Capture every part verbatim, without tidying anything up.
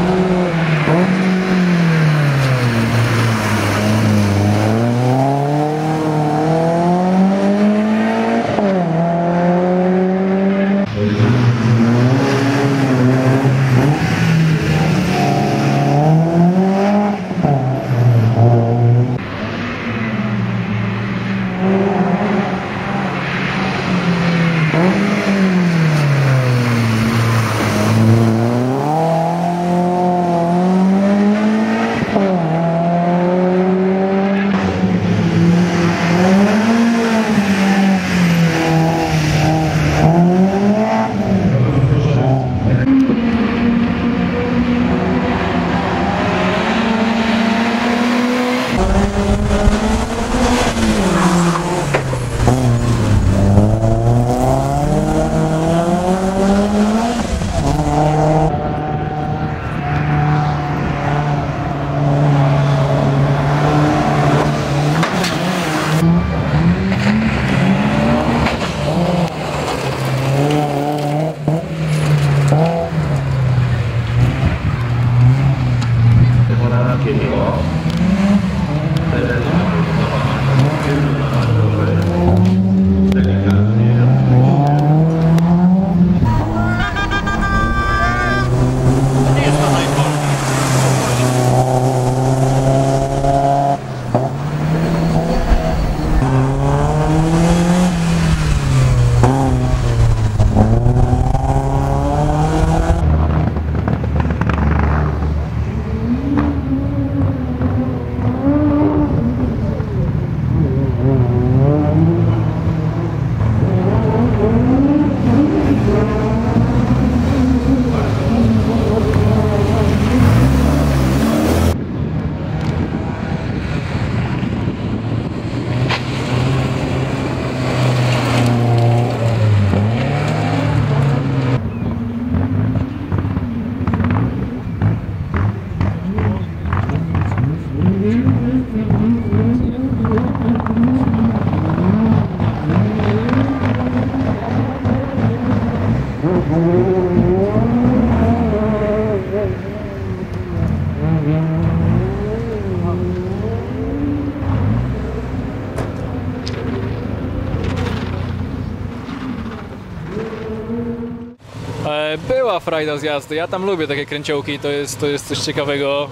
Była frajda z jazdy, ja tam lubię takie kręciołki, to jest, to jest coś ciekawego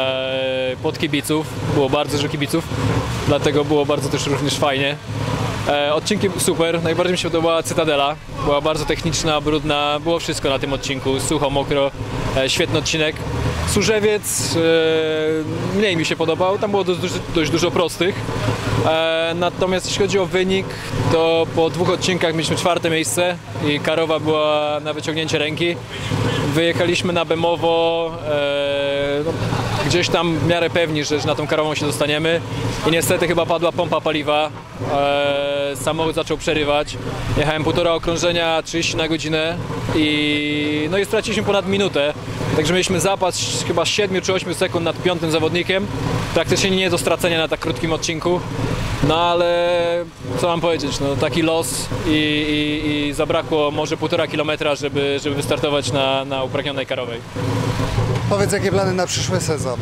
e, pod kibiców, było bardzo dużo kibiców, dlatego było bardzo też również fajnie. E, odcinki super, najbardziej mi się podobała Cytadela, była bardzo techniczna, brudna, było wszystko na tym odcinku, sucho, mokro, e, świetny odcinek. Służewiec e, mniej mi się podobał, tam było dość, dość dużo prostych, e, natomiast jeśli chodzi o wynik, to po dwóch odcinkach mieliśmy czwarte miejsce i Karowa była na wyciągnięcie ręki. Wyjechaliśmy na Bemowo, e, no, gdzieś tam w miarę pewni, że, że na tą Karową się dostaniemy i niestety chyba padła pompa paliwa, e, samochód zaczął przerywać. Jechałem półtora okrążenia, trzydzieści na godzinę i, no i straciliśmy ponad minutę. Także mieliśmy zapas chyba siedmiu czy ośmiu sekund nad piątym zawodnikiem. Praktycznie nie do stracenia na tak krótkim odcinku. No ale co mam powiedzieć, no taki los i, i, i zabrakło może półtora kilometra, żeby, żeby wystartować na, na upragnionej Karowej. Powiedz, jakie plany na przyszły sezon?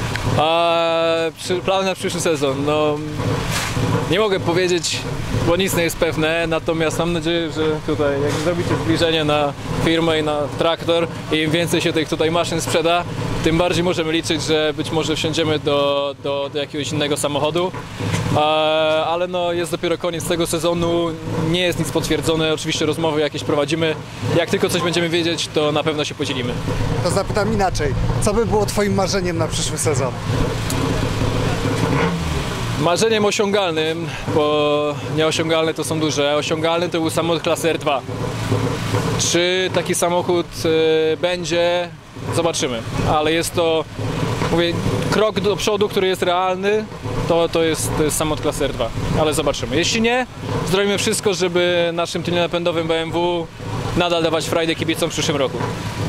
A, przy, plany na przyszły sezon, no nie mogę powiedzieć, bo nic nie jest pewne, natomiast mam nadzieję, że tutaj jak zrobicie zbliżenie na firmę i na traktor i im więcej się tych tutaj maszyn sprzeda, tym bardziej możemy liczyć, że być może wsiądziemy do, do, do jakiegoś innego samochodu. Ale no jest dopiero koniec tego sezonu, nie jest nic potwierdzone, oczywiście rozmowy jakieś prowadzimy. Jak tylko coś będziemy wiedzieć, to na pewno się podzielimy. To zapytam inaczej, co by było twoim marzeniem na przyszły sezon? Marzeniem osiągalnym, bo nieosiągalne to są duże, osiągalny to był samochód klasy R dwa. Czy taki samochód y, będzie? Zobaczymy, ale jest to, mówię, krok do przodu, który jest realny, to, to, jest, to jest samochód klasy R dwa, ale zobaczymy. Jeśli nie, zrobimy wszystko, żeby naszym tylnie napędowym B M W nadal dawać frajdę kibicom w przyszłym roku.